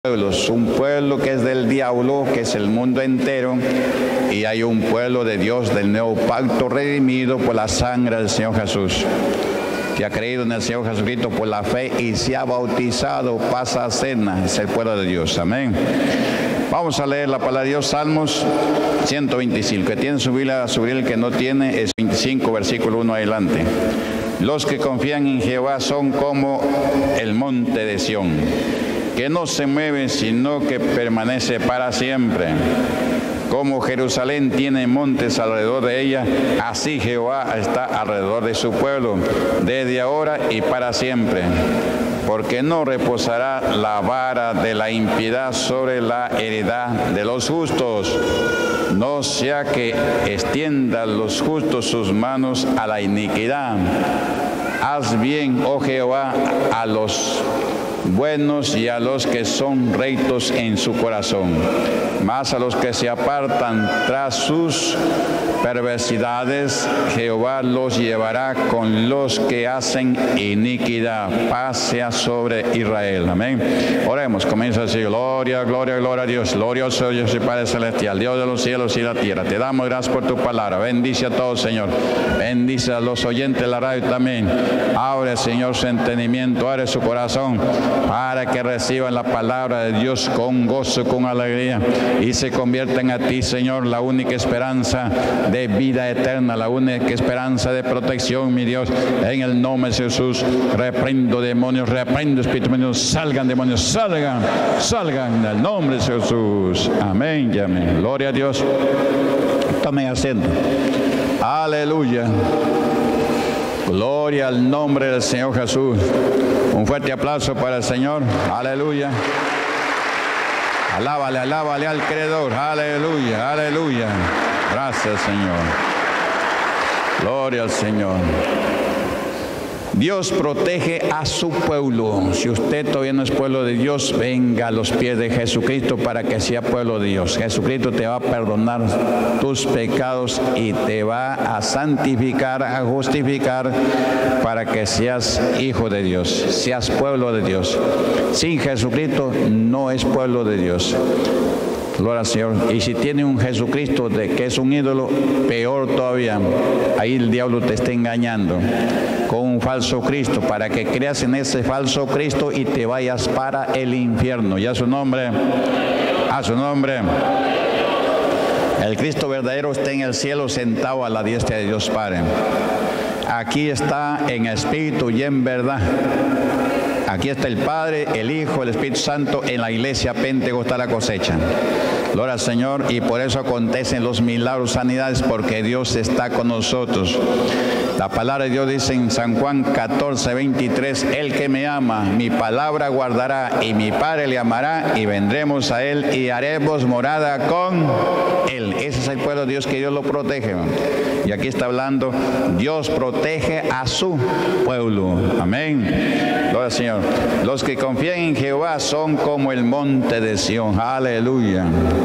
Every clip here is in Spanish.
pueblos, un pueblo que es del diablo, que es el mundo entero, y hay un pueblo de Dios del nuevo pacto redimido por la sangre del Señor Jesús, que ha creído en el Señor Jesucristo por la fe y se ha bautizado, pasa a cena, es el pueblo de Dios. Amén. Vamos a leer la palabra de Dios, Salmos 125. Que tiene su Biblia, el que no tiene es 25, versículo 1 adelante. Los que confían en Jehová son como el monte de Sión, que no se mueve, sino que permanece para siempre. Como Jerusalén tiene montes alrededor de ella, así Jehová está alrededor de su pueblo, desde ahora y para siempre. Porque no reposará la vara de la impiedad sobre la heredad de los justos, no sea que extiendan los justos sus manos a la iniquidad. Haz bien, oh Jehová, a los buenos y a los que son rectos en su corazón, mas a los que se apartan tras sus perversidades, Jehová los llevará con los que hacen iniquidad. Paz sea sobre Israel. Amén. Oremos. Comienza así. Gloria, gloria, gloria a Dios. Glorioso Dios y Padre Celestial, Dios de los cielos y la tierra. Te damos gracias por tu palabra. Bendice a todos, Señor. Bendice a los oyentes de la radio también. Abre, Señor, su entendimiento, abre su corazón, para que reciban la palabra de Dios con gozo, con alegría, y se conviertan a ti, Señor, la única esperanza de vida eterna, la única esperanza de protección, mi Dios. En el nombre de Jesús, reprendo demonios, reprendo espíritus malignos, salgan demonios, salgan en el nombre de Jesús. Amén y amén. Gloria a Dios. Tomen asiento. Aleluya. Gloria al nombre del Señor Jesús. Un fuerte aplauso para el Señor. Aleluya. Alábale, alábale al Creador. Aleluya, aleluya. Gracias, Señor. Gloria al Señor. Dios protege a su pueblo. Si usted todavía no es pueblo de Dios, venga a los pies de Jesucristo para que sea pueblo de Dios. Jesucristo te va a perdonar tus pecados y te va a santificar, a justificar, para que seas hijo de Dios, seas pueblo de Dios. Sin Jesucristo no es pueblo de Dios. Gloria al Señor. Y si tiene un Jesucristo que es un ídolo, peor todavía. Ahí el diablo te está engañando con un falso Cristo, para que creas en ese falso Cristo y te vayas para el infierno. Y a su nombre, a su nombre. El Cristo verdadero está en el cielo, sentado a la diestra de Dios Padre. Aquí está en espíritu y en verdad. Aquí está el Padre, el Hijo, el Espíritu Santo en la iglesia pentecostal la cosecha. Gloria al Señor. Y por eso acontecen los milagros, sanidades, porque Dios está con nosotros. La palabra de Dios dice en San Juan 14:23, el que me ama, mi palabra guardará, y mi Padre le amará, y vendremos a él y haremos morada con él. Ese es el pueblo de Dios, que Dios lo protege. Y aquí está hablando, Dios protege a su pueblo. Amén. Gloria al Señor. Los que confían en Jehová son como el monte de Sión. Aleluya.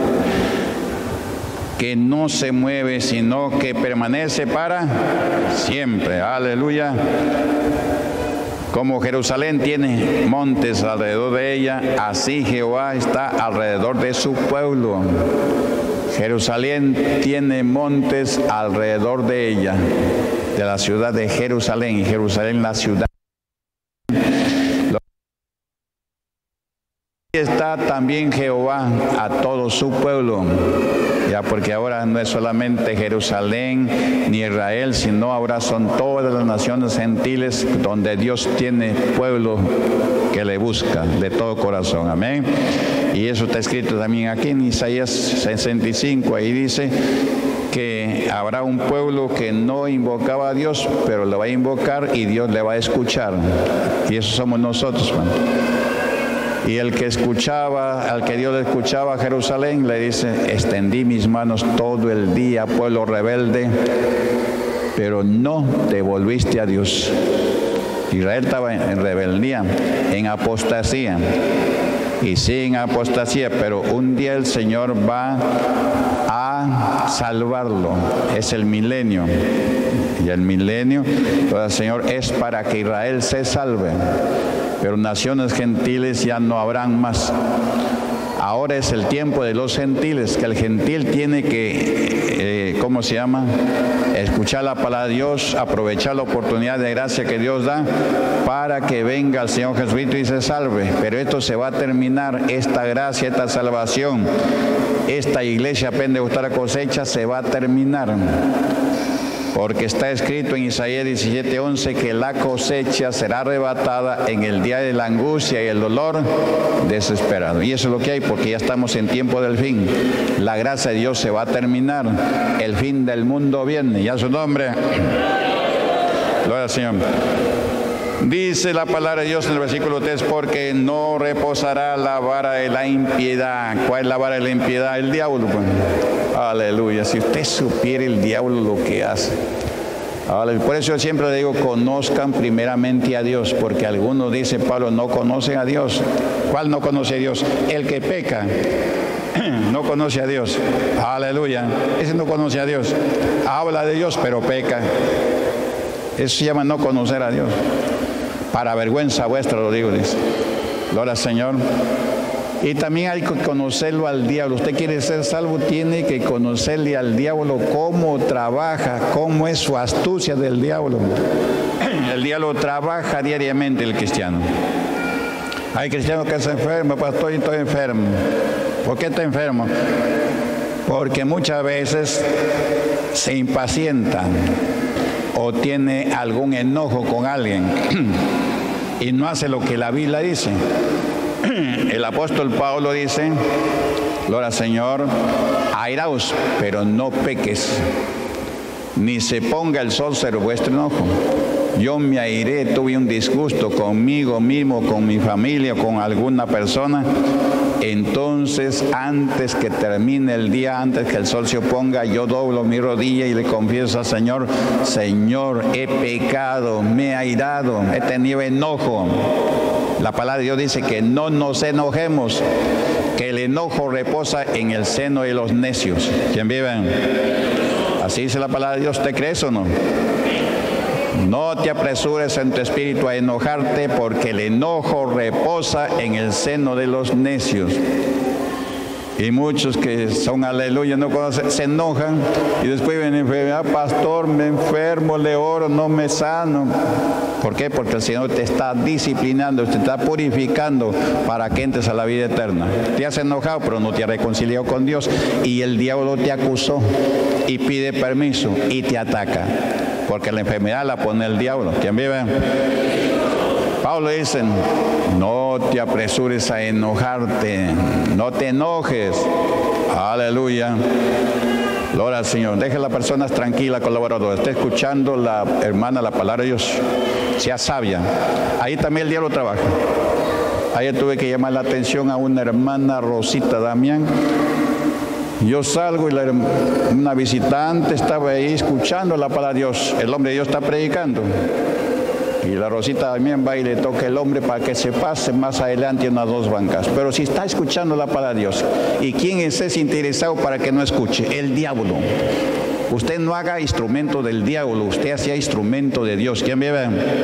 Que no se mueve, sino que permanece para siempre. Aleluya. Como Jerusalén tiene montes alrededor de ella, así Jehová está alrededor de su pueblo. Jerusalén tiene montes alrededor de ella, de la ciudad de Jerusalén, y Jerusalén la ciudad. Está también Jehová a todo su pueblo, ya, porque ahora no es solamente Jerusalén ni Israel, sino ahora son todas las naciones gentiles donde Dios tiene pueblo que le busca de todo corazón. Amén. Y eso está escrito también aquí en Isaías 65, ahí dice que habrá un pueblo que no invocaba a Dios, pero lo va a invocar y Dios le va a escuchar. Y eso somos nosotros, hermano. Y el que escuchaba, al que Dios le escuchaba a Jerusalén, le dice, extendí mis manos todo el día, pueblo rebelde, pero no te volviste a Dios. Israel estaba en rebeldía, en apostasía, y sin apostasía, pero un día el Señor va a salvarlo. Es el milenio. Y el milenio, pues, el Señor es para que Israel se salve. pero naciones gentiles ya no habrán más. Ahora es el tiempo de los gentiles, que el gentil tiene que, escuchar la palabra de Dios, aprovechar la oportunidad de gracia que Dios da para que venga el Señor Jesucristo y se salve. Pero esto se va a terminar, esta gracia, esta salvación, esta iglesia pentecostal cosecha se va a terminar. Porque está escrito en Isaías 17:11 que la cosecha será arrebatada en el día de la angustia y el dolor desesperado. Y eso es lo que hay, porque ya estamos en tiempo del fin. La gracia de Dios se va a terminar. El fin del mundo viene. Y a su nombre. Gloria al Señor. Dice la palabra de Dios en el versículo 3, porque no reposará la vara de la impiedad. ¿Cuál es la vara de la impiedad? El diablo, pues. Aleluya. Si usted supiera el diablo lo que hace. Por eso yo siempre le digo, conozcan primeramente a Dios, porque algunos, dice Pablo, no conocen a Dios. ¿Cuál no conoce a Dios? El que peca no conoce a Dios. Aleluya. Ese no conoce a Dios. Habla de Dios, pero peca. Eso se llama no conocer a Dios. Para vergüenza vuestra lo digo, dice. Gloria al Señor. Y también hay que conocerlo al diablo. Usted quiere ser salvo, tiene que conocerle al diablo cómo trabaja, cómo es su astucia del diablo. El diablo trabaja diariamente el cristiano. Hay cristianos que se enferman, pastor, estoy enfermo. ¿Por qué está enfermo? Porque muchas veces se impacientan o tiene algún enojo con alguien y no hace lo que la Biblia dice. El apóstol Pablo dice, gloria al Señor, airaos, pero no peques, ni se ponga el sol sobre vuestro enojo. Yo me airé, tuve un disgusto conmigo mismo, con mi familia, con alguna persona. Entonces, antes que termine el día, antes que el sol se oponga, yo doblo mi rodilla y le confieso al Señor, Señor, he pecado, me he airado, he tenido enojo. La palabra de Dios dice que no nos enojemos, que el enojo reposa en el seno de los necios. ¿Quién vive? Así dice la palabra de Dios. ¿Te crees o no? No te apresures en tu espíritu a enojarte, porque el enojo reposa en el seno de los necios. Y muchos que son aleluya, no conocen, se enojan y después vienen enfermedad, pastor, me enfermo, le oro, no me sano. ¿Por qué? Porque el Señor te está disciplinando, te está purificando para que entres a la vida eterna. Te has enojado, pero no te has reconciliado con Dios, y el diablo te acusó y pide permiso y te ataca, porque la enfermedad la pone el diablo. ¿Quién vive? Pablo dice, no te apresures a enojarte, no te enojes. Aleluya. Gloria al Señor. Deje a las personas tranquilas, colaboradores. Esté escuchando la hermana la palabra de Dios. Sea sabia. Ahí también el diablo trabaja. Ayer tuve que llamar la atención a una hermana, Rosita Damián. Yo salgo y una visitante estaba ahí escuchando la palabra de Dios. El hombre de Dios está predicando. Y la Rosita también va y le toca el hombre para que se pase más adelante unas 2 bancas. Pero si está escuchando la palabra de Dios, ¿y quién es interesado para que no escuche? El diablo. Usted no haga instrumento del diablo, usted hacía instrumento de Dios. ¿Quién vive?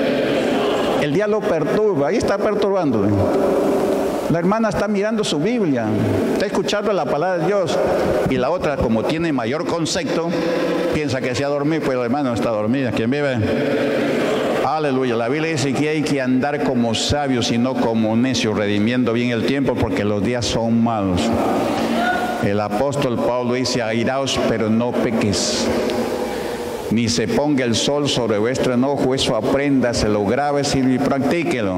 El diablo perturba, ahí está perturbando. La hermana está mirando su Biblia, está escuchando la palabra de Dios, y la otra, como tiene mayor concepto, piensa que se ha dormido, pues la hermana no está dormida. ¿Quién vive? Aleluya. La Biblia dice que hay que andar como sabios y no como necios, redimiendo bien el tiempo, porque los días son malos. El apóstol Pablo dice, airaos, pero no peques, ni se ponga el sol sobre vuestro enojo. Eso apréndaselo, grábeselo y practíquelo.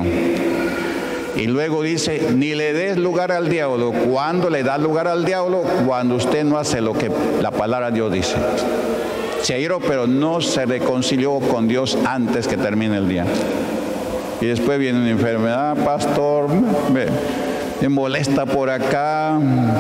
Y luego dice, ni le des lugar al diablo. ¿Cuándo le da lugar al diablo? Cuando usted no hace lo que la palabra de Dios dice. Se airó, pero no se reconcilió con Dios antes que termine el día. Y después viene una enfermedad, pastor, me molesta por acá,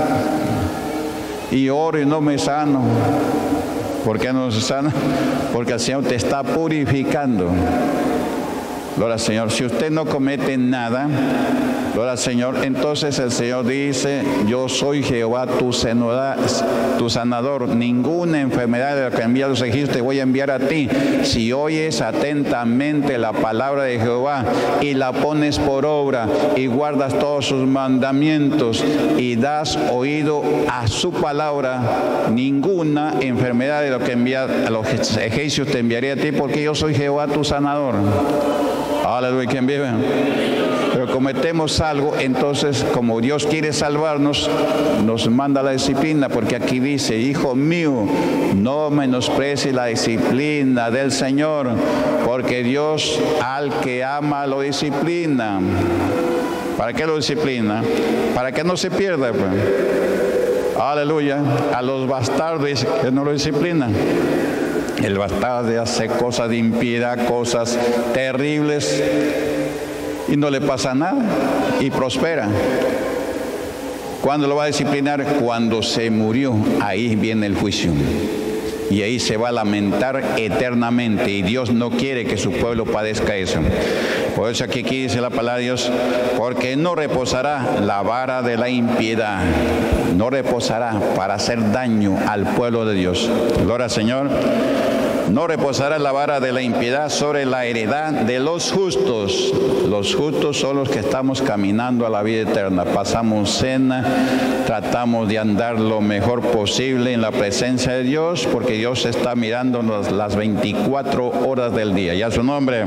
y oro y no me sano. ¿Por qué no se sana? Porque el Señor te está purificando. Gloria al Señor. Si usted no comete nada, gloria al Señor, entonces el Señor dice, yo soy Jehová tu sanador. Ninguna enfermedad de la que envía a los egipcios te voy a enviar a ti. Si oyes atentamente la palabra de Jehová y la pones por obra y guardas todos sus mandamientos y das oído a su palabra, ninguna enfermedad de lo que envía a los egipcios te enviaré a ti, porque yo soy Jehová tu sanador. Aleluya, ¿quién vive? Pero cometemos algo, entonces como Dios quiere salvarnos, nos manda la disciplina, porque aquí dice, hijo mío, no menosprecies la disciplina del Señor, porque Dios al que ama lo disciplina. ¿Para qué lo disciplina? Para que no se pierda, pues. Aleluya. A los bastardos que no lo disciplina. El bastardo hace cosas de impiedad, cosas terribles, y no le pasa nada, y prospera. ¿Cuándo lo va a disciplinar? Cuando se murió, ahí viene el juicio. Y ahí se va a lamentar eternamente, y Dios no quiere que su pueblo padezca eso. Por eso aquí dice la palabra de Dios, porque no reposará la vara de la impiedad, no reposará para hacer daño al pueblo de Dios. Gloria al Señor. No reposará la vara de la impiedad sobre la heredad de los justos. Los justos son los que estamos caminando a la vida eterna. Pasamos cena, tratamos de andar lo mejor posible en la presencia de Dios, porque Dios está mirándonos las 24 horas del día. ¿Ya su nombre?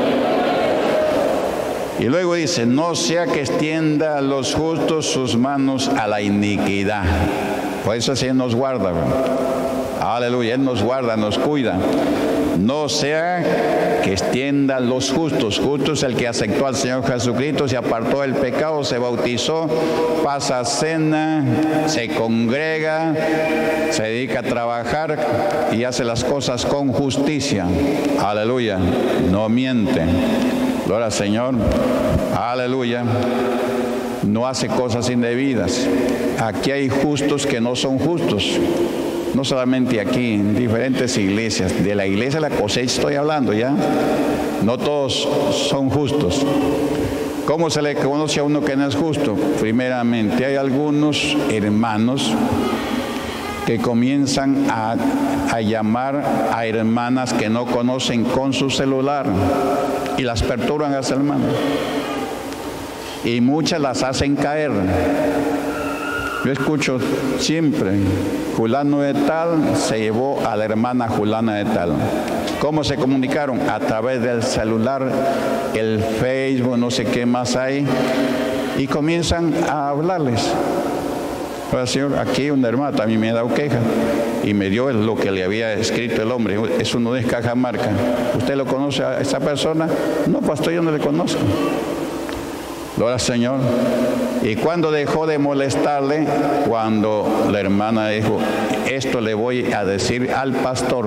Y luego dice, no sea que extienda a los justos sus manos a la iniquidad. Por eso así nos guarda, ¿verdad? Aleluya, Él nos guarda, nos cuida. No sea que extienda los justos. Justo es el que aceptó al Señor Jesucristo, se apartó del pecado, se bautizó, pasa cena, se congrega, se dedica a trabajar y hace las cosas con justicia. Aleluya, no miente. Gloria al Señor. Aleluya. No hace cosas indebidas. Aquí hay justos que no son justos. No solamente aquí, en diferentes iglesias. De la iglesia de la cosecha estoy hablando ya. No todos son justos. ¿Cómo se le conoce a uno que no es justo? Primeramente, hay algunos hermanos que comienzan a llamar a hermanas que no conocen con su celular y las perturban a las hermanas. Y muchas las hacen caer. Yo escucho siempre, fulano de tal se llevó a la hermana fulana de tal. ¿Cómo se comunicaron? A través del celular, el Facebook, no sé qué más hay, y comienzan a hablarles. Pero, Señor, aquí una hermana también me ha dado queja y me dio lo que le había escrito el hombre. Eso no es Cajamarca. ¿Usted lo conoce a esa persona? No, pastor, yo no le conozco. Gloria al Señor. Y cuando dejó de molestarle, cuando la hermana dijo, esto le voy a decir al pastor,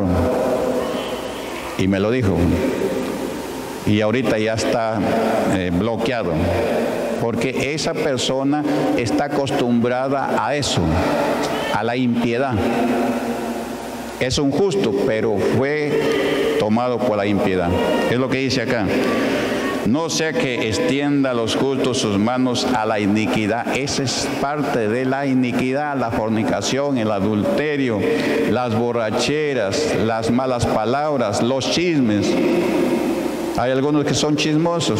y me lo dijo, y ahorita ya está bloqueado, porque esa persona está acostumbrada a eso, a la impiedad. Es un justo, pero fue tomado por la impiedad. Es lo que dice acá. No sea que extienda a los justos sus manos a la iniquidad. Esa es parte de la iniquidad, la fornicación, el adulterio, las borracheras, las malas palabras, los chismes. Hay algunos que son chismosos.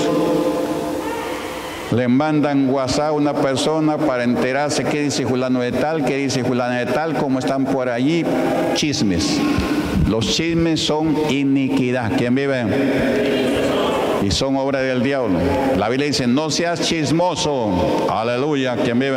Le mandan WhatsApp a una persona para enterarse qué dice fulano de tal, qué dice fulano de tal, cómo están por allí. Chismes. Los chismes son iniquidad. ¿Quién vive? Y son obra del diablo. La Biblia dice, no seas chismoso. Aleluya, ¿quién vive?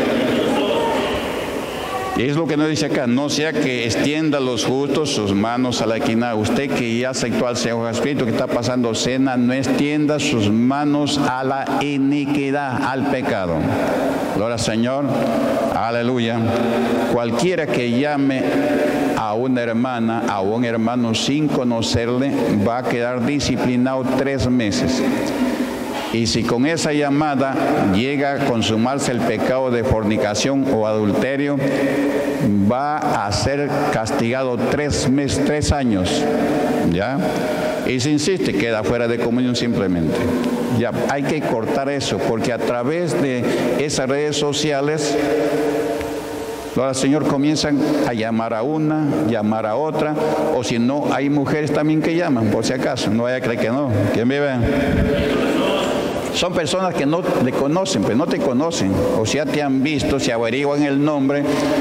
Y es lo que nos dice acá, no sea que extienda los justos sus manos a la iniquidad. Usted que ya aceptó al Señor Jesucristo, que está pasando cena, no extienda sus manos a la iniquidad, al pecado. Gloria al Señor. Aleluya. Cualquiera que llame a una hermana, a un hermano sin conocerle, va a quedar disciplinado 3 meses. Y si con esa llamada llega a consumarse el pecado de fornicación o adulterio, va a ser castigado 3 años, ¿ya? Y si insiste, queda fuera de comunión simplemente. Ya, hay que cortar eso, porque a través de esas redes sociales, los señores comienzan a llamar a una, llamar a otra, o si no, hay mujeres también que llaman, por si acaso, no vaya a creer que no. ¿Quién vive? Son personas que no le conocen, pero no te conocen, o sea, te han visto, se averiguan el nombre,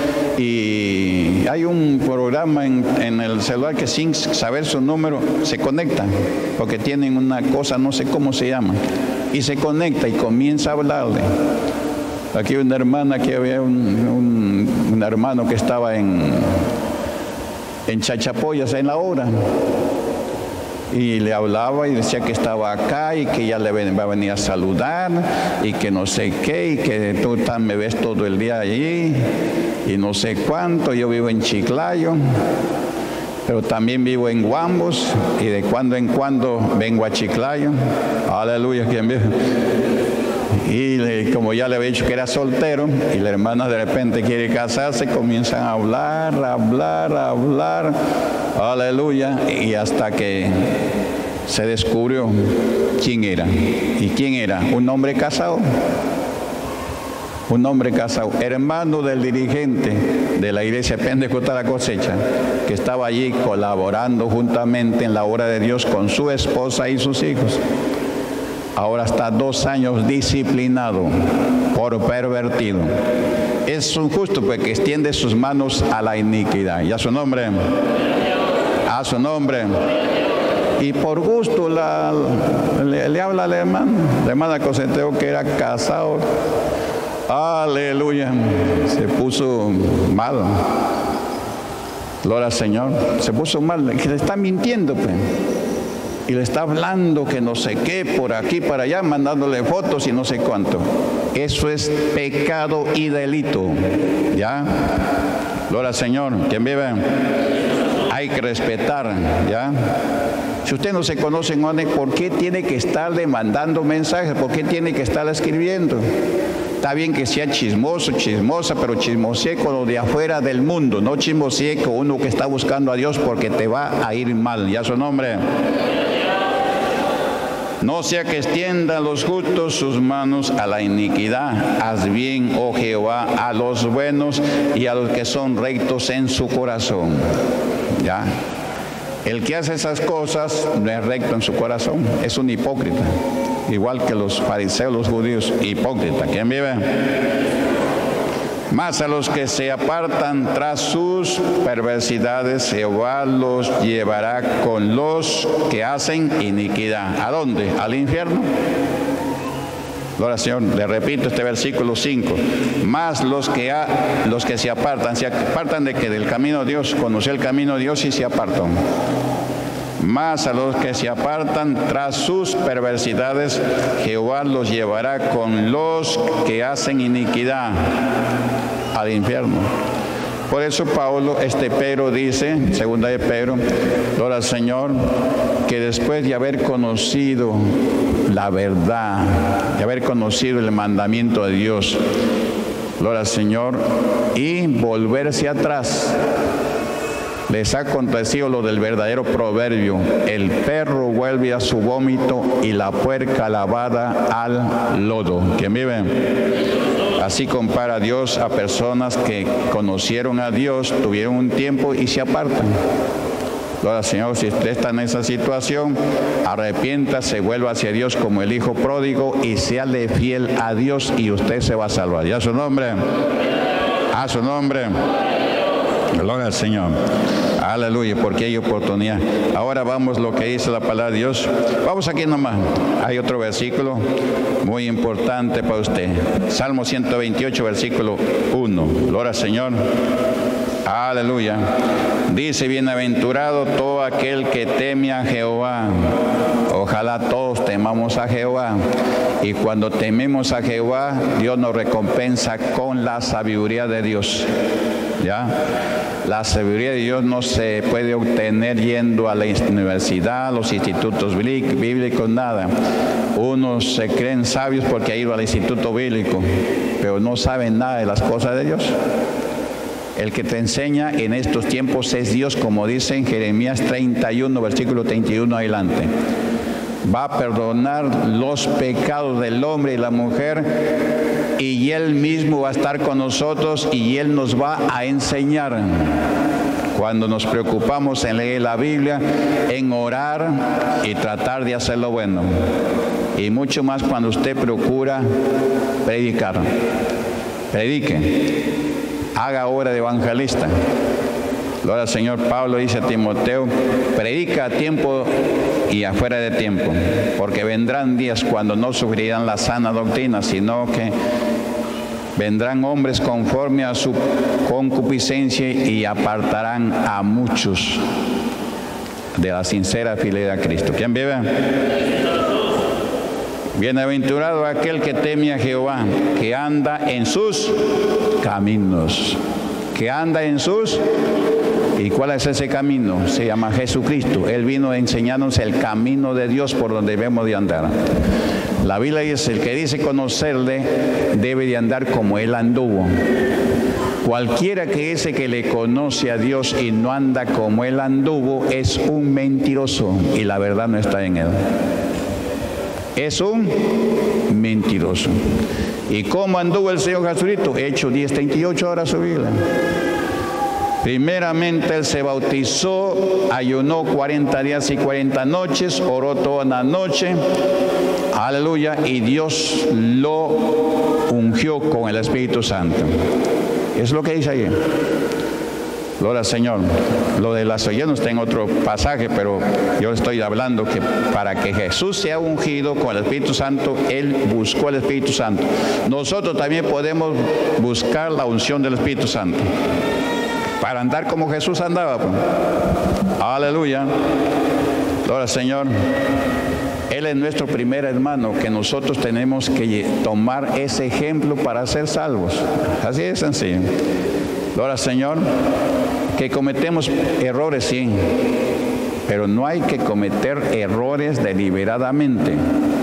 y hay un programa en el celular que sin saber su número se conecta, porque tienen una cosa, no sé cómo se llama, y se conecta y comienza a hablarle. Aquí una hermana, que había un hermano que estaba en Chachapoyas, en la obra, y le hablaba y decía que estaba acá y que ya le va a venir a saludar y que no sé qué, y que tú me ves todo el día allí y no sé cuánto. Yo vivo en Chiclayo, pero también vivo en Guambos, y de cuando en cuando vengo a Chiclayo. Aleluya, ¿quién vive? Y como ya le había dicho que era soltero, y la hermana de repente quiere casarse, comienzan a hablar, aleluya, y hasta que se descubrió quién era. ¿Y quién era? Un hombre casado. Un hombre casado, hermano del dirigente de la iglesia Pentecostal La Cosecha, que estaba allí colaborando juntamente en la obra de Dios con su esposa y sus hijos. Ahora está 2 años disciplinado por pervertido. Es un justo porque extiende sus manos a la iniquidad. Y a su nombre. A su nombre. Y por gusto le habla al hermano. La hermana Coseteo, que era casado. Aleluya. Se puso mal. Gloria al Señor. Se puso mal. Que le está mintiendo, pues. Y le está hablando que no sé qué, por aquí, para allá, mandándole fotos y no sé cuánto. Eso es pecado y delito. ¿Ya? Gloria al Señor. ¿Quién vive? Hay que respetar. ¿Ya? Si usted no se conoce, ¿por qué tiene que estarle mandando mensajes? ¿Por qué tiene que estarle escribiendo? Está bien que sea chismoso, chismosa, pero chismosee con lo de afuera del mundo. No chismosee con uno que está buscando a Dios, porque te va a ir mal. ¿Ya su nombre? No sea que extiendan los justos sus manos a la iniquidad. Haz bien, oh Jehová, a los buenos y a los que son rectos en su corazón. ¿Ya? El que hace esas cosas no es recto en su corazón, es un hipócrita. Igual que los fariseos, los judíos, hipócrita. ¿Quién vive? Mas a los que se apartan tras sus perversidades, Jehová los llevará con los que hacen iniquidad. ¿A dónde? ¿Al infierno? Gloria al Señor. Le repito este versículo 5. Más los que se apartan de que del camino de Dios, conocer el camino de Dios y se apartan. Más a los que se apartan tras sus perversidades, Jehová los llevará con los que hacen iniquidad al infierno. Por eso Pedro dice, segunda de Pedro, gloria al Señor, que después de haber conocido la verdad, de haber conocido el mandamiento de Dios, gloria al Señor, y volverse atrás, les ha acontecido lo del verdadero proverbio: el perro vuelve a su vómito y la puerca lavada al lodo. ¿Quién vive? Así compara Dios a personas que conocieron a Dios, tuvieron un tiempo y se apartan. Gloria al Señor. Si usted está en esa situación, arrepiéntase, vuelva hacia Dios como el hijo pródigo y séale fiel a Dios, y usted se va a salvar. ¿Y a su nombre? A su nombre. Gloria al Señor. Aleluya, porque hay oportunidad. Ahora vamos lo que dice la palabra de Dios. Vamos aquí nomás. Hay otro versículo muy importante para usted. Salmo 128, versículo 1. Gloria al Señor. Aleluya. Dice: bienaventurado todo aquel que teme a Jehová. Ojalá todos temamos a Jehová. Y cuando tememos a Jehová, Dios nos recompensa con la sabiduría de Dios. ¿ya? La sabiduría de Dios no se puede obtener yendo a la universidad, los institutos bíblicos, nada. Unos se creen sabios porque ha ido al instituto bíblico, pero no saben nada de las cosas de Dios. El que te enseña en estos tiempos es Dios, como dice en Jeremías 31, versículo 31 adelante. Va a perdonar los pecados del hombre y la mujer, y Él mismo va a estar con nosotros y Él nos va a enseñar. Cuando nos preocupamos en leer la Biblia, en orar y tratar de hacer lo bueno. Y mucho más cuando usted procura predicar. Predique. Haga obra de evangelista. Gloria al Señor. Pablo dice a Timoteo, predica a tiempo y afuera de tiempo, porque vendrán días cuando no sufrirán la sana doctrina, sino que vendrán hombres conforme a su concupiscencia y apartarán a muchos de la sincera fidelidad a Cristo. ¿Quién vive? Bienaventurado aquel que teme a Jehová, que anda en sus caminos, que anda en sus... ¿Y cuál es ese camino? Se llama Jesucristo. Él vino a enseñarnos el camino de Dios por donde debemos de andar. La Biblia dice, el que dice conocerle debe de andar como Él anduvo. Cualquiera que dice que le conoce a Dios y no anda como Él anduvo es un mentiroso y la verdad no está en él. Es un mentiroso. ¿Y cómo anduvo el Señor Jesucristo? Hechos 10:38, ahora su Biblia. Primeramente Él se bautizó, ayunó 40 días y 40 noches, oró toda la noche, aleluya, y Dios lo ungió con el Espíritu Santo. Es lo que dice ahí. Gloria al Señor. Lo de las oyenos está en otro pasaje, pero yo estoy hablando que para que Jesús sea ungido con el Espíritu Santo, Él buscó el Espíritu Santo. Nosotros también podemos buscar la unción del Espíritu Santo para andar como Jesús andaba. Pues. Aleluya. Gloria al Señor. Él es nuestro primer hermano, que nosotros tenemos que tomar ese ejemplo para ser salvos. Así de sencillo. Gloria al Señor. Que cometemos errores, sí, pero no hay que cometer errores deliberadamente.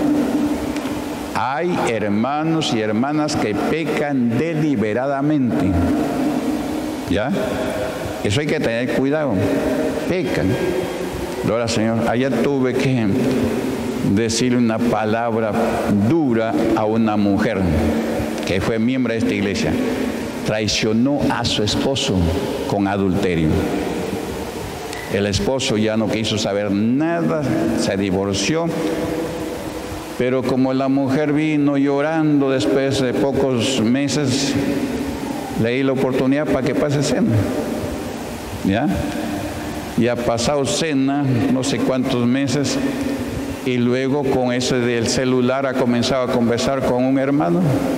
Hay hermanos y hermanas que pecan deliberadamente. ¿Ya? Eso hay que tener cuidado. Pecan. Gloria al Señor. Ayer tuve que decirle una palabra dura a una mujer que fue miembro de esta iglesia. Traicionó a su esposo con adulterio. El esposo ya no quiso saber nada, se divorció. Pero como la mujer vino llorando después de pocos meses, le di la oportunidad para que pase cena. ¿Ya? Y ha pasado cena, no sé cuántos meses, y luego con ese del celular ha comenzado a conversar con un hermano.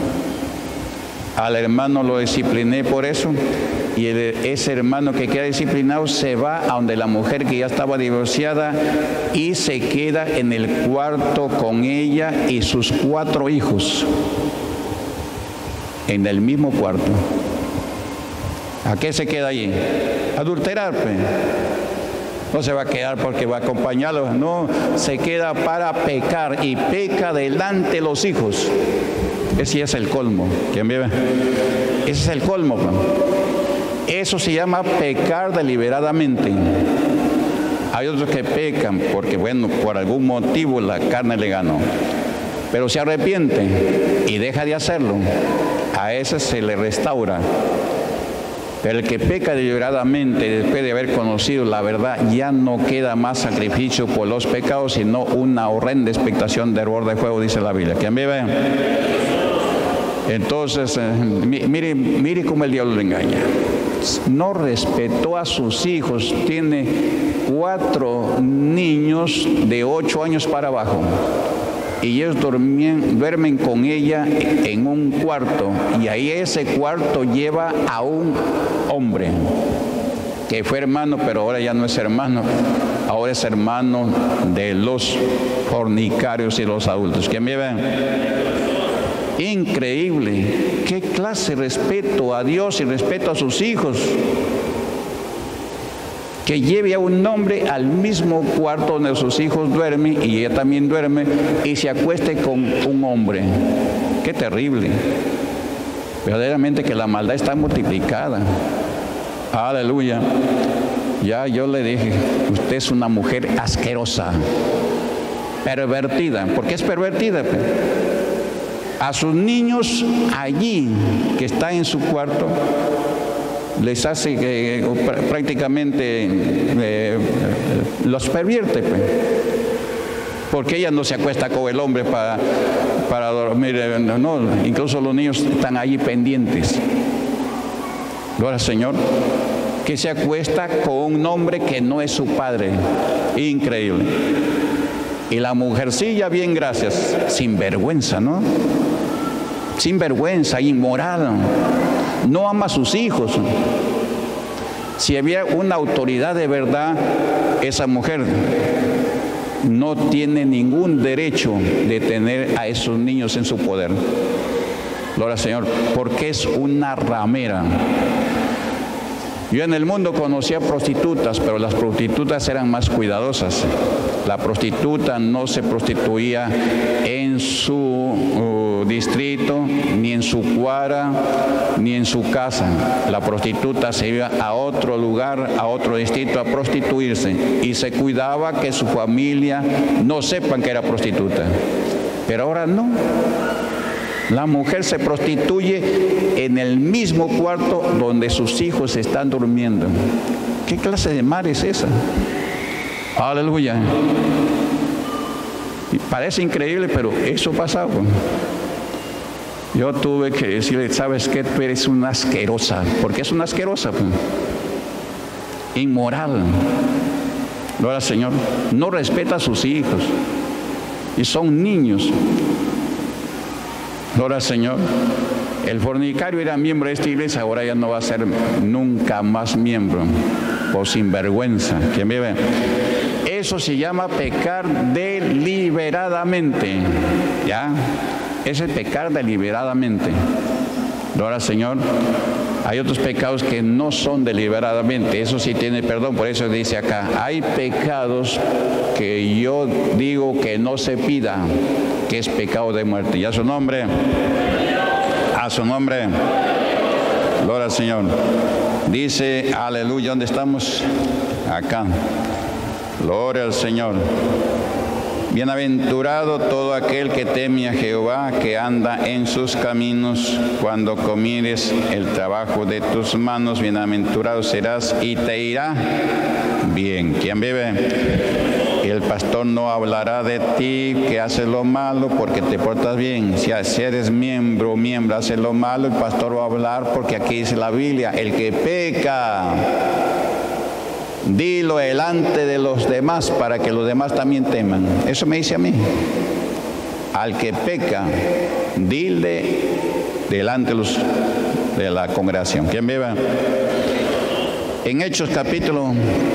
Al hermano lo discipliné por eso, y ese hermano que queda disciplinado se va a donde la mujer que ya estaba divorciada y se queda en el cuarto con ella y sus 4 hijos, en el mismo cuarto. ¿A qué se queda allí? Adulterar, pues. No se va a quedar porque va a acompañarlo, no, se queda para pecar y peca delante de los hijos. Ese es el colmo. ¿Quién vive? Ese es el colmo. Eso se llama pecar deliberadamente. Hay otros que pecan porque, bueno, por algún motivo la carne le ganó. Pero se arrepiente y deja de hacerlo. A ese se le restaura. Pero el que peca deliberadamente después de haber conocido la verdad, ya no queda más sacrificio por los pecados, sino una horrenda expectación de hervor de fuego, dice la Biblia. ¿Quién vive? Entonces, mire cómo el diablo le engaña. No respetó a sus hijos. Tiene 4 niños de 8 años para abajo. Y ellos duermen con ella en un cuarto. Y ahí ese cuarto lleva a un hombre que fue hermano, pero ahora ya no es hermano. Ahora es hermano de los fornicarios y los adultos. ¿Quién vive? Increíble. ¿Qué clase de respeto a Dios y respeto a sus hijos? Que lleve a un hombre al mismo cuarto donde sus hijos duermen y ella también duerme y se acueste con un hombre. ¡Qué terrible! Verdaderamente que la maldad está multiplicada. Aleluya. Ya yo le dije, usted es una mujer asquerosa, pervertida. ¿Por qué es pervertida? A sus niños allí, que está en su cuarto, les hace que prácticamente los pervierte, porque ella no se acuesta con el hombre para dormir, no, incluso los niños están allí pendientes. Gloria al Señor. Que se acuesta con un hombre que no es su padre. Increíble. Y la mujercilla, bien, gracias, sin vergüenza, ¿no? Sin vergüenza, inmoral. No ama a sus hijos. Si había una autoridad de verdad, esa mujer no tiene ningún derecho de tener a esos niños en su poder. Gloria al Señor, porque es una ramera. Yo en el mundo conocía prostitutas, pero las prostitutas eran más cuidadosas. La prostituta no se prostituía en su distrito, ni en su cuadra, ni en su casa. La prostituta se iba a otro lugar, a otro distrito a prostituirse y se cuidaba que su familia no sepan que era prostituta. Pero ahora no. La mujer se prostituye en el mismo cuarto donde sus hijos están durmiendo. ¿Qué clase de mar es esa? Aleluya. Y parece increíble, pero eso pasaba. Yo tuve que decirle, ¿sabes qué? Tú eres una asquerosa. ¿Por qué es una asquerosa? Inmoral. Gloria al Señor. No respeta a sus hijos. Y son niños. Gloria al Señor. El fornicario era miembro de esta iglesia, ahora ya no va a ser nunca más miembro, por sinvergüenza. ¿Quién vive? Eso se llama pecar deliberadamente. ¿Ya? Es el pecar deliberadamente. Gloria al Señor. Hay otros pecados que no son deliberadamente, eso sí tiene perdón, por eso dice acá, hay pecados que yo digo que no se pida, que es pecado de muerte. Y a su nombre, gloria al Señor. Dice, aleluya, ¿dónde estamos? Acá. Gloria al Señor. Bienaventurado todo aquel que teme a Jehová, que anda en sus caminos. Cuando comieres el trabajo de tus manos, bienaventurado serás y te irá bien. ¿Quién vive? El pastor no hablará de ti que haces lo malo porque te portas bien. Si eres miembro, hace lo malo, el pastor va a hablar porque aquí dice la Biblia, el que peca, dilo delante de los demás para que los demás también teman. Eso me dice a mí. Al que peca, dile delante de la congregación. ¿Quién vive? En Hechos capítulo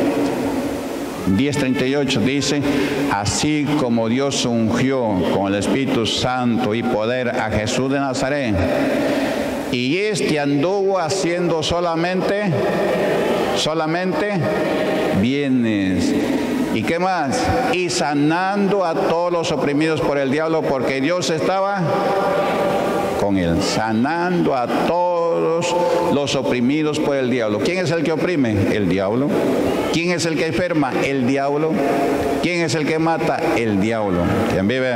10:38 dice, así como Dios ungió con el Espíritu Santo y poder a Jesús de Nazaret, y este anduvo haciendo solamente bienes. ¿Y qué más? Y sanando a todos los oprimidos por el diablo, porque Dios estaba con él. Sanando a todos los oprimidos por el diablo. ¿Quién es el que oprime? El diablo. ¿Quién es el que enferma? El diablo. ¿Quién es el que mata? El diablo. ¿Quién vive?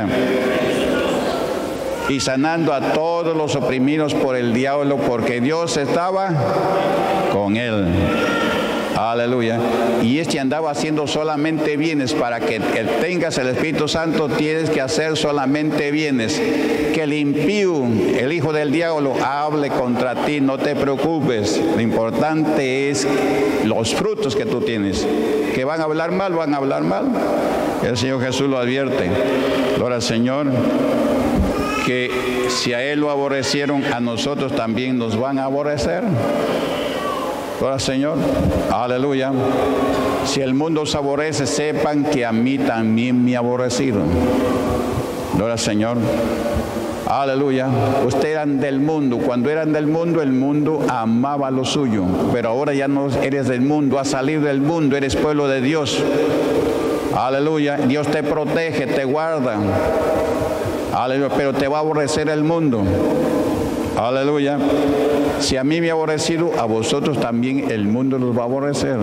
Y sanando a todos los oprimidos por el diablo, porque Dios estaba con él. Aleluya. Y este andaba haciendo solamente bienes. Para que tengas el Espíritu Santo tienes que hacer solamente bienes. Que el impío, el hijo del diablo, hable contra ti, no te preocupes. Lo importante es los frutos que tú tienes. Que van a hablar mal, van a hablar mal. El Señor Jesús lo advierte. Gloria al Señor. Que si a Él lo aborrecieron, a nosotros también nos van a aborrecer. Gloria al Señor. Aleluya. Si el mundo os aborrece, sepan que a mí también me ha aborrecido. Gloria al Señor. Aleluya. Ustedes eran del mundo. Cuando eran del mundo, el mundo amaba lo suyo. Pero ahora ya no eres del mundo, has salido del mundo, eres pueblo de Dios. Aleluya. Dios te protege, te guarda. Aleluya. Pero te va a aborrecer el mundo. Aleluya. Si a mí me ha aborrecido, a vosotros también el mundo los va a aborrecer.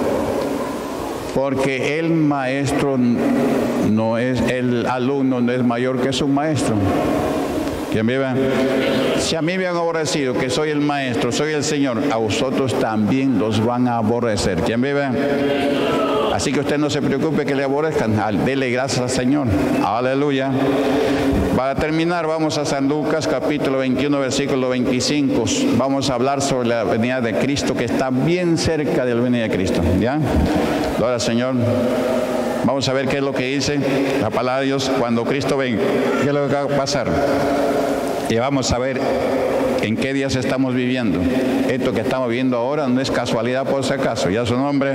Porque el maestro no es, el alumno no es mayor que su maestro. ¿Quién vive? Si a mí me han aborrecido, que soy el maestro, soy el Señor, a vosotros también los van a aborrecer. ¿Quién vive? Así que usted no se preocupe que le aborrezcan. Dele gracias al Señor. Aleluya. Para terminar, vamos a San Lucas, capítulo 21, versículo 25. Vamos a hablar sobre la venida de Cristo, que está bien cerca de la venida de Cristo. ¿Ya? Gloria al Señor. Vamos a ver qué es lo que dice la palabra de Dios cuando Cristo venga. ¿Qué es lo que va a pasar? Y vamos a ver en qué días estamos viviendo. Esto que estamos viviendo ahora no es casualidad por si acaso. Ya su nombre.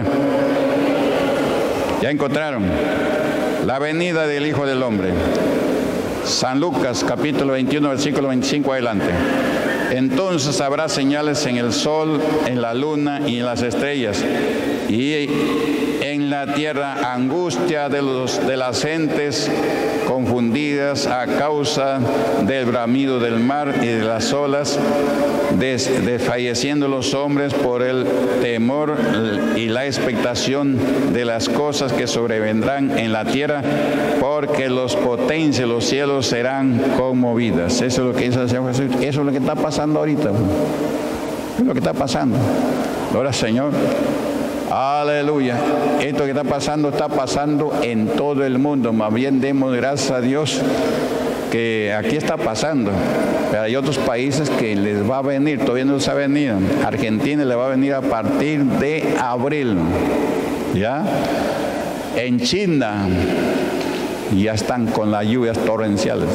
Ya encontraron la venida del Hijo del Hombre. San Lucas, capítulo 21, versículo 25 adelante. Entonces habrá señales en el sol, en la luna y en las estrellas, y en la tierra angustia de las gentes confundidas a causa del bramido del mar y de las olas, desfalleciendo los hombres por el temor y la expectación de las cosas que sobrevendrán en la tierra, porque los potencias de los cielos serán conmovidas. Eso es lo que dice el Señor Jesús. Eso es lo que está pasando ahorita. Es lo que está pasando. Gloria al Señor. Aleluya. Esto que está pasando en todo el mundo. Más bien demos gracias a Dios que aquí está pasando. Pero hay otros países que les va a venir, todavía no les ha venido. Argentina le va a venir a partir de abril. ¿Ya? En China ya están con las lluvias torrenciales.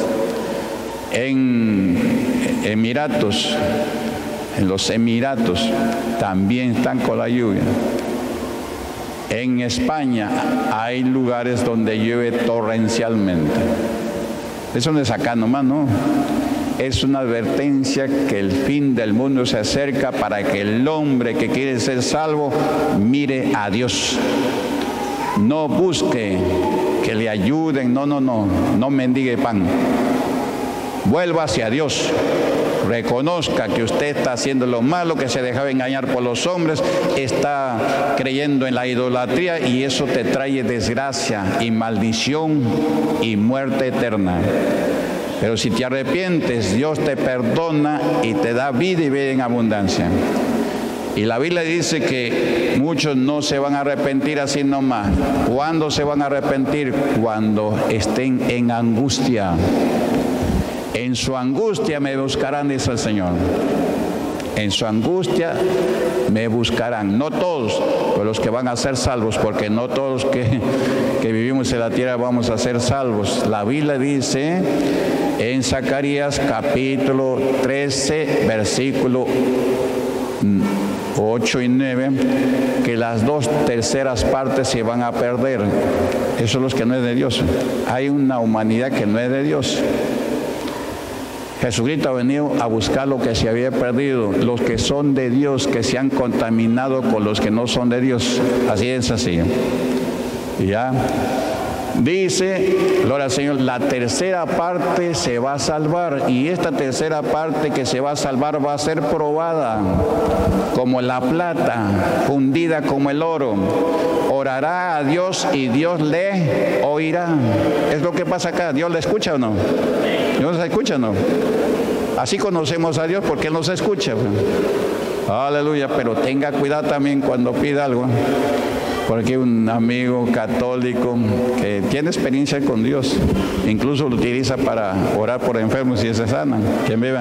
En Emiratos, en los Emiratos también están con la lluvia. En España hay lugares donde llueve torrencialmente. Eso no es acá nomás, ¿no? Es una advertencia que el fin del mundo se acerca para que el hombre que quiere ser salvo mire a Dios. No busque que le ayuden, no mendigue pan. Vuelva hacia Dios. Reconozca que usted está haciendo lo malo, que se dejaba engañar por los hombres, está creyendo en la idolatría y eso te trae desgracia y maldición y muerte eterna. Pero si te arrepientes, Dios te perdona y te da vida y vida en abundancia. Y la Biblia dice que muchos no se van a arrepentir así nomás. ¿Cuándo se van a arrepentir? Cuando estén en angustia. En su angustia me buscarán, dice el Señor. En su angustia me buscarán. No todos, pero los que van a ser salvos, porque no todos que vivimos en la tierra vamos a ser salvos. La Biblia dice en Zacarías capítulo 13, versículo 8 y 9, que las 2/3 partes se van a perder. Eso es los que no es de Dios. Hay una humanidad que no es de Dios. Jesucristo ha venido a buscar lo que se había perdido, los que son de Dios, que se han contaminado con los que no son de Dios. Así es así. ¿Ya? Dice, gloria al Señor, la tercera parte se va a salvar, y esta tercera parte que se va a salvar va a ser probada como la plata, fundida como el oro. Orará a Dios y Dios le oirá. Es lo que pasa acá. ¿Dios le escucha o no? ¿Dios le escucha o no? Así conocemos a Dios porque Él nos escucha. Aleluya. Pero tenga cuidado también cuando pida algo, porque un amigo católico que tiene experiencia con Dios, incluso lo utiliza para orar por enfermos y se sanan. ¿Quién vive?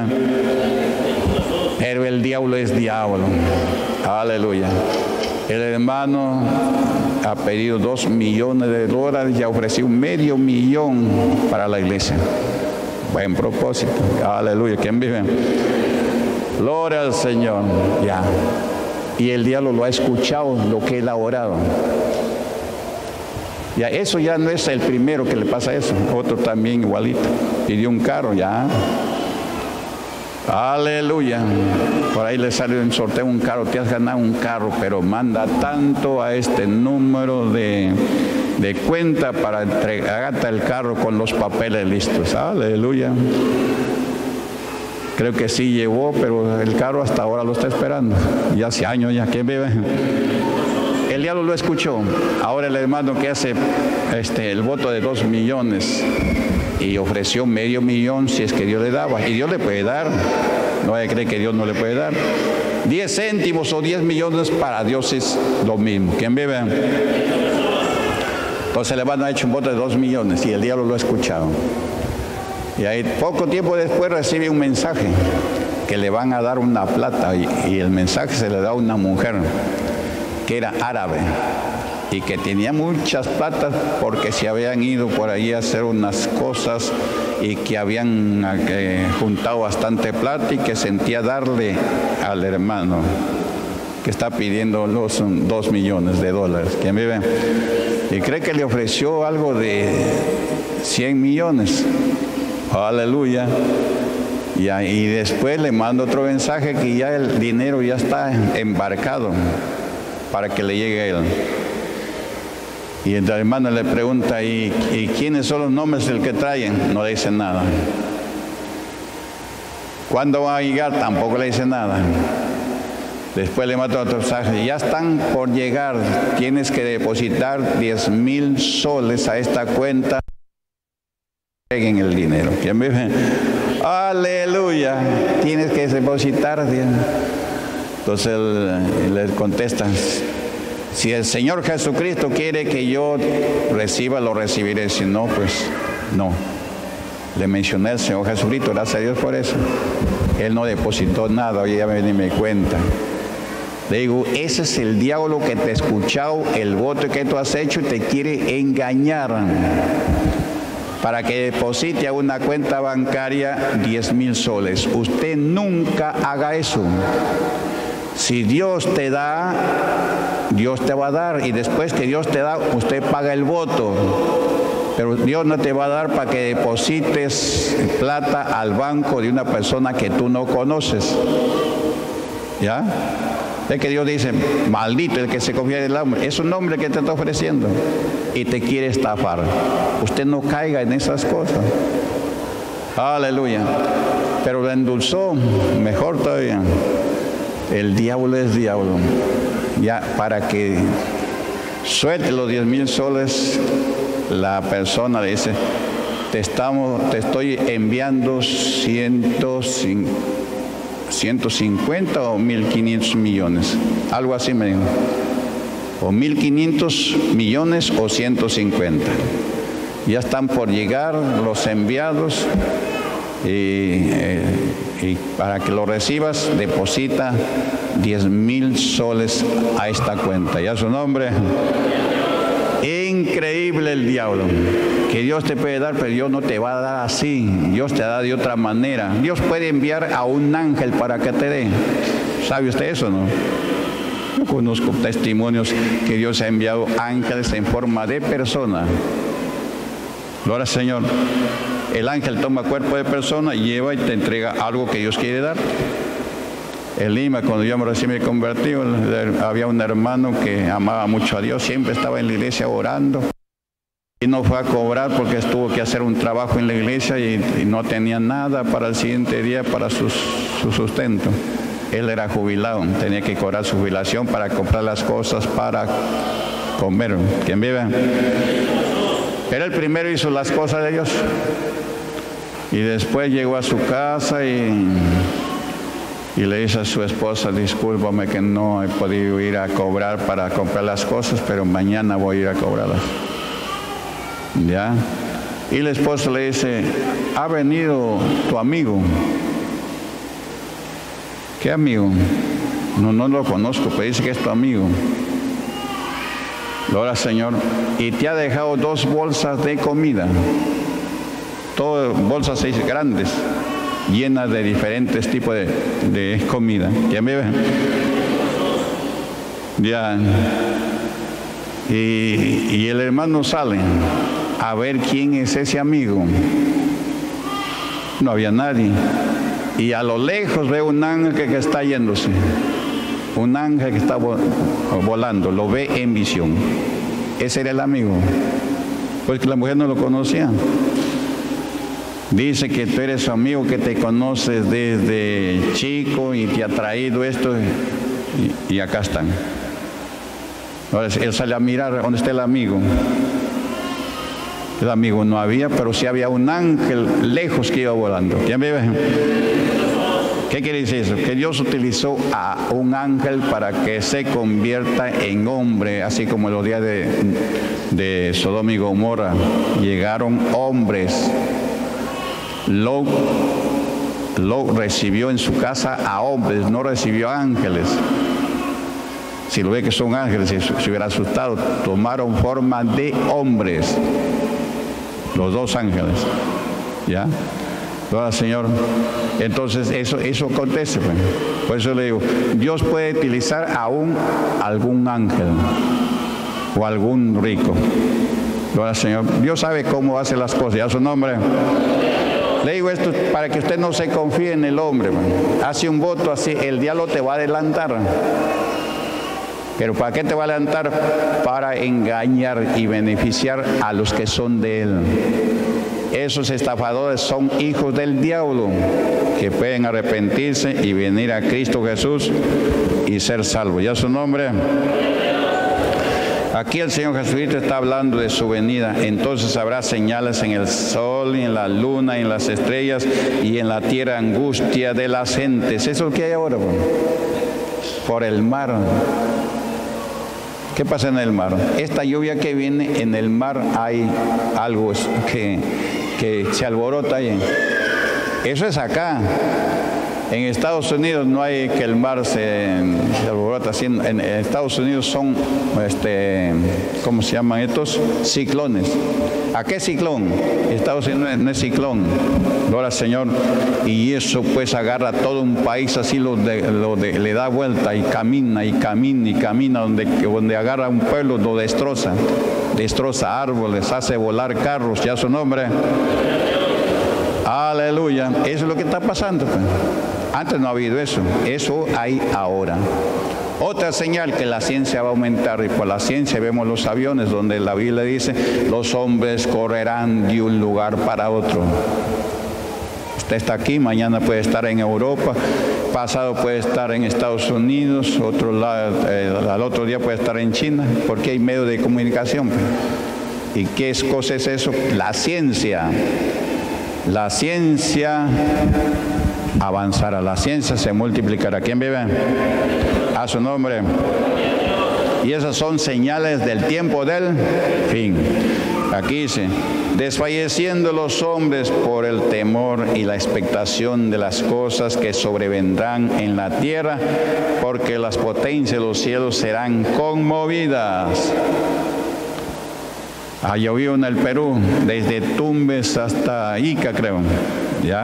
Pero el diablo es diablo. Aleluya. El hermano ha pedido $2 millones y ha ofrecido $500,000 para la iglesia. Buen propósito. Aleluya. ¿Quién vive? Gloria al Señor. Ya. Y el diablo lo ha escuchado, lo que él ha orado. Ya, eso ya no es el primero que le pasa eso. Otro también igualito. Pidió un carro, ya. Aleluya. Por ahí le salió en sorteo un carro. Te has ganado un carro, pero manda tanto a este número de cuenta para entregarte el carro con los papeles listos. Aleluya. Creo que sí llegó, pero el carro hasta ahora lo está esperando. Ya hace años ya. ¿Quién vive? El diablo lo escuchó. Ahora el hermano que hace el voto de 2 millones y ofreció medio millón si es que Dios le daba. Y Dios le puede dar. No hay que creer que Dios no le puede dar. 10 céntimos o 10 millones para Dios es lo mismo. ¿Quién vive? Entonces el hermano ha hecho un voto de 2 millones y el diablo lo ha escuchado. Y ahí poco tiempo después recibe un mensaje que le van a dar una plata y el mensaje se le da a una mujer que era árabe y que tenía muchas platas porque se habían ido por ahí a hacer unas cosas y que habían juntado bastante plata y que sentía darle al hermano que está pidiendo los 2 millones de dólares. ¿Quién vive? Y cree que le ofreció algo de 100 millones. Aleluya. Y después le manda otro mensaje que ya el dinero ya está embarcado para que le llegue a él. Y el hermano le pregunta, ¿y quiénes son los nombres del que traen? No le dice nada. ¿Cuándo va a llegar? Tampoco le dice nada. Después le manda otro mensaje, ya están por llegar, tienes que depositar 10,000 soles a esta cuenta. Peguen el dinero. ¿Quién vive? Aleluya. Tienes que depositar. Entonces él le contesta, si el Señor Jesucristo quiere que yo reciba, lo recibiré. Si no, pues no. Le mencioné al Señor Jesucristo, gracias a Dios por eso. Él no depositó nada, oye, ya me di cuenta. Le digo, ese es el diablo que te ha escuchado el voto que tú has hecho y te quiere engañar para que deposite a una cuenta bancaria 10,000 soles. Usted nunca haga eso. Si Dios te da, Dios te va a dar, y después que Dios te da, usted paga el voto. Pero Dios no te va a dar para que deposites plata al banco de una persona que tú no conoces. ¿Ya? Es que Dios dice, maldito el que se confía en el hombre. Es un hombre que te está ofreciendo y te quiere estafar. Usted no caiga en esas cosas. Aleluya. Pero lo endulzó, mejor todavía. El diablo es diablo. Ya, para que suelte los 10,000 soles, la persona le dice, te estoy enviando 150 o 1.500 millones. Algo así me dijo. O 1.500 millones o 150. Ya están por llegar los enviados. Y para que lo recibas, deposita 10,000 soles a esta cuenta. ¿Ya su nombre? Increíble el diablo. Que Dios te puede dar, pero Dios no te va a dar así. Dios te da de otra manera. Dios puede enviar a un ángel para que te dé. ¿Sabe usted eso, no? Yo conozco testimonios que Dios ha enviado ángeles en forma de persona. Gloria al Señor. El ángel toma cuerpo de persona, lleva y te entrega algo que Dios quiere dar. En Lima, cuando yo me recién me convertí, había un hermano que amaba mucho a Dios, siempre estaba en la iglesia orando. Y no fue a cobrar porque tuvo que hacer un trabajo en la iglesia y no tenía nada para el siguiente día para su sustento. Él era jubilado, tenía que cobrar su jubilación para comprar las cosas para comer. ¿Quién vive? Pero él primero hizo las cosas de Dios. Y después llegó a su casa y le dice a su esposa, discúlpame que no he podido ir a cobrar para comprar las cosas, pero mañana voy a ir a cobrarlas. ¿Ya? Y la esposa le dice, ha venido tu amigo. ¿Qué amigo? No lo conozco, pero dice que es tu amigo. Gloria al Señor. Y te ha dejado 2 bolsas de comida. Todas bolsas grandes, llenas de diferentes tipos de comida. ¿Ya me ven? Ya. Y el hermano sale a ver quién es ese amigo. No había nadie. Y a lo lejos ve un ángel que está yéndose. Un ángel que está volando. Lo ve en visión. Ese era el amigo. Pues que la mujer no lo conocía. Dice que tú eres su amigo, que te conoces desde chico y te ha traído esto. Y acá están. Ahora él sale a mirar dónde está el amigo. El amigo no había, pero sí había un ángel lejos que iba volando. ¿Quién vive? ¿Qué quiere decir eso? Que Dios utilizó a un ángel para que se convierta en hombre, así como en los días de Sodoma y Gomorra. Llegaron hombres. Lot recibió en su casa a hombres, no recibió a ángeles. Si lo ve que son ángeles, se hubiera asustado. Tomaron forma de hombres. Los dos ángeles. ¿Ya? Gloria, Señor. Entonces eso acontece. Pues. Por eso le digo, Dios puede utilizar aún algún ángel o algún rico. Gloria, Señor. Dios sabe cómo hace las cosas. ¿Ya su nombre? Le digo esto para que usted no se confíe en el hombre. Pues. Hace un voto así, el diablo te va a adelantar. ¿Pero para qué te va a adelantar? Para engañar y beneficiar a los que son de él. Esos estafadores son hijos del diablo, que pueden arrepentirse y venir a Cristo Jesús y ser salvos. ¿Ya su nombre? Aquí el Señor Jesucristo está hablando de su venida. Entonces habrá señales en el sol, y en la luna, y en las estrellas, y en la tierra angustia de las gentes. Eso es lo que hay ahora, pues. Por el mar. ¿Qué pasa en el mar? Esta lluvia que viene en el mar, hay algo que se alborota ahí. Eso es acá. En Estados Unidos no hay que el mar se alborota así. En Estados Unidos son, ¿cómo se llaman estos? Ciclones. ¿A qué ciclón? Estados Unidos no es ciclón. Gloria al Señor. Y eso pues agarra todo un país así, le da vuelta y camina, donde agarra un pueblo, lo destroza. Destroza árboles, hace volar carros. ¿Ya su nombre? Aleluya. Eso es lo que está pasando. Pues. Antes no ha habido eso. Eso hay ahora. Otra señal que la ciencia va a aumentar, y por la ciencia vemos los aviones donde la Biblia dice, los hombres correrán de un lugar para otro. Usted está aquí, mañana puede estar en Europa, pasado puede estar en Estados Unidos, al otro día puede estar en China, porque hay medios de comunicación. ¿Y qué cosa es eso? La ciencia. La ciencia avanzará, la ciencia se multiplicará. ¿Quién vive? A su nombre. Y esas son señales del tiempo del fin. Aquí dice, desfalleciendo los hombres por el temor y la expectación de las cosas que sobrevendrán en la tierra, porque las potencias de los cielos serán conmovidas. Ha llovido en el Perú, desde Tumbes hasta Ica, creo, ¿ya?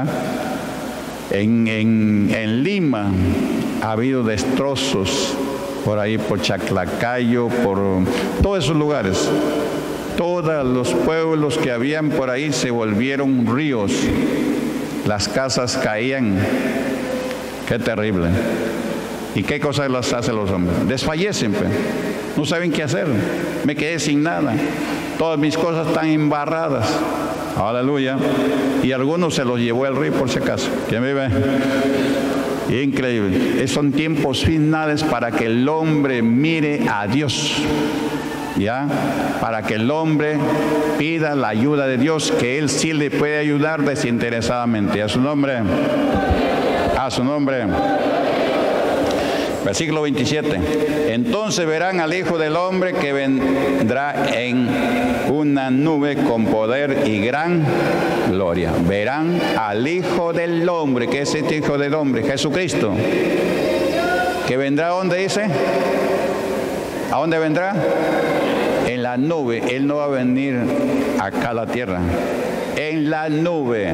En Lima ha habido destrozos, por ahí, por Chaclacayo, por todos esos lugares. Todos los pueblos que habían por ahí se volvieron ríos. Las casas caían. Qué terrible. ¿Y qué cosas las hacen los hombres? Desfallecen, pues. No saben qué hacer. Me quedé sin nada. Todas mis cosas están embarradas. Aleluya. Y algunos se los llevó el río por si acaso. ¿Quién vive? Increíble. Son tiempos finales para que el hombre mire a Dios. ¿Ya? Para que el hombre pida la ayuda de Dios, que Él sí le puede ayudar desinteresadamente. A su nombre. A su nombre. Versículo 27. Entonces verán al Hijo del Hombre que vendrá en una nube con poder y gran gloria. Verán al Hijo del Hombre. ¿Qué es este Hijo del Hombre? Jesucristo. ¿Que vendrá a dónde dice? ¿A dónde vendrá? En la nube. Él no va a venir acá a la tierra. En la nube.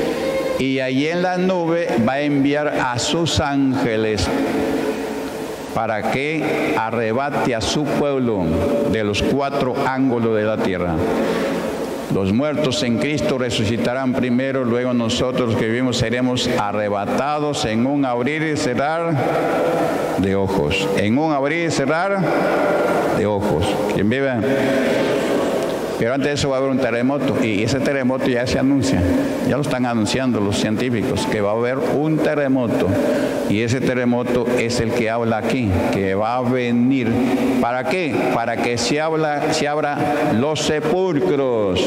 Y allí en la nube va a enviar a sus ángeles para que arrebate a su pueblo de los 4 ángulos de la tierra. Los muertos en Cristo resucitarán primero, luego nosotros que vivimos seremos arrebatados en un abrir y cerrar de ojos. En un abrir y cerrar de ojos. ¿Quién vive? Pero antes de eso va a haber un terremoto, y ese terremoto ya se anuncia, ya lo están anunciando los científicos, que va a haber un terremoto, y ese terremoto es el que habla aquí, que va a venir. ¿Para qué? Para que se abra los sepulcros,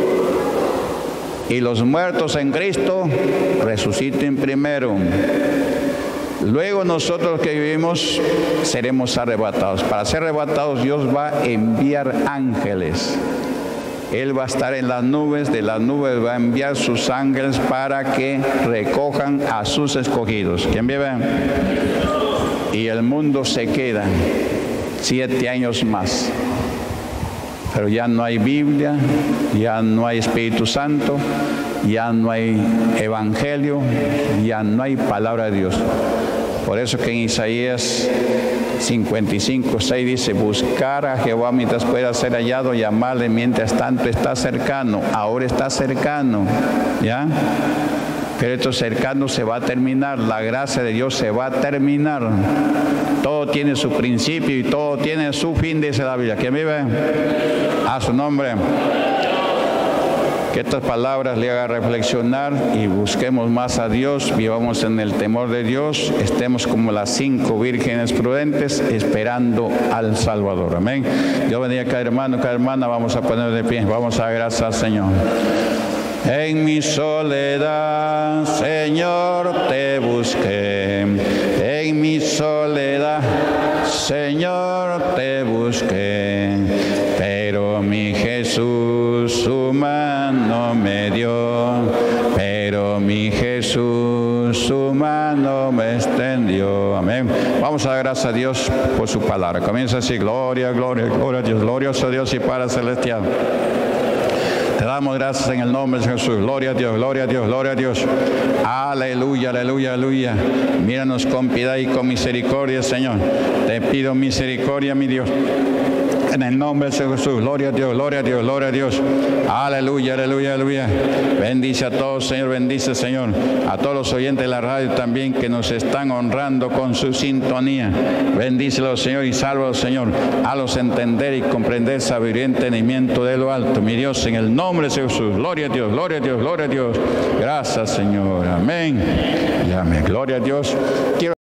y los muertos en Cristo resuciten primero. Luego nosotros que vivimos seremos arrebatados. Para ser arrebatados Dios va a enviar ángeles. Él va a estar en las nubes, de las nubes va a enviar sus ángeles para que recojan a sus escogidos. ¿Quién vive? Y el mundo se queda 7 años más. Pero ya no hay Biblia, ya no hay Espíritu Santo, ya no hay Evangelio, ya no hay palabra de Dios. Por eso que en Isaías 55:6 dice: buscar a Jehová mientras pueda ser hallado, llamarle mientras tanto está cercano. Ahora está cercano, ¿ya? Pero esto cercano se va a terminar, la gracia de Dios se va a terminar. Todo tiene su principio y todo tiene su fin, dice la Biblia. ¿Quién vive? A su nombre. Que estas palabras le hagan reflexionar y busquemos más a Dios, vivamos en el temor de Dios, estemos como las 5 vírgenes prudentes esperando al Salvador. Amén. Dios bendiga a cada hermano, cada hermana. Vamos a poner de pie, vamos a dar gracias al Señor. En mi soledad, Señor, te busqué. En mi soledad, Señor, te busqué. Pero mi Jesús su mano me dio. Pero mi Jesús su mano me extendió. Amén. Vamos a dar gracias a Dios por su palabra. Comienza así: gloria, gloria, gloria a Dios. Glorioso Dios y Padre celestial. Te damos gracias en el nombre de Jesús. Gloria a Dios, gloria a Dios, gloria a Dios. Aleluya, aleluya, aleluya. Míranos con piedad y con misericordia, Señor. Te pido misericordia, mi Dios. En el nombre de Jesús. Gloria a Dios, gloria a Dios, gloria a Dios. Aleluya, aleluya, aleluya. Bendice a todos, Señor, bendice, Señor. A todos los oyentes de la radio también que nos están honrando con su sintonía. Bendícelos, Señor, y sálvalos, Señor. Hazlos entender y comprender sabiduría y entendimiento de lo alto. Mi Dios, en el nombre de Jesús. Gloria a Dios, gloria a Dios, gloria a Dios. Gracias, Señor. Amén. Y amén. Gloria a Dios. Quiero